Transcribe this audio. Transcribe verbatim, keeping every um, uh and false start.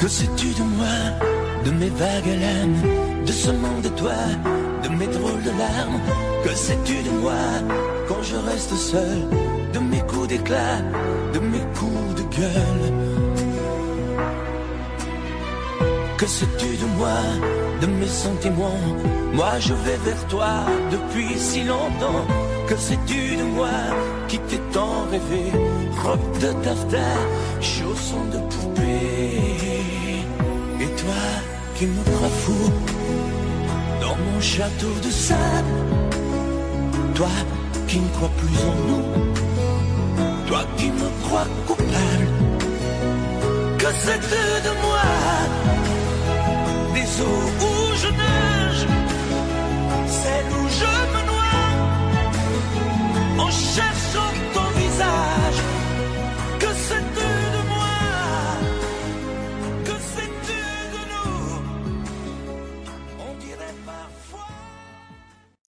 Que sais-tu de moi, de mes vagues haleines, de ce monde de toi, de mes drôles de larmes? Que sais-tu de moi quand je reste seul, de mes coups d'éclat, de mes coups de gueule? Que sais-tu de moi, de mes sentiments? Moi je vais vers toi depuis si longtemps. Que sais-tu de moi qui t'ai tant rêvé? Robe de taffetas, chaussons de poupée. Et toi qui me crois fou dans mon château de sable, toi qui ne crois plus en nous, toi qui me crois coupable, que sais-tu de moi?